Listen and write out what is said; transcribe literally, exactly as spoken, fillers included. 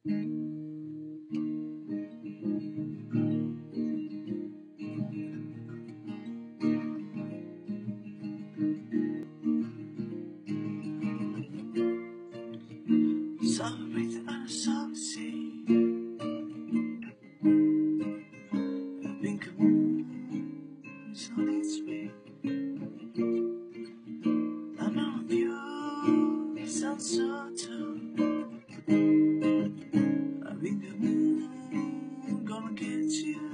Soft breathing on a soft sea. A pink moon so leads me. I know of you, it sounds so true. A pink moon gonna get you.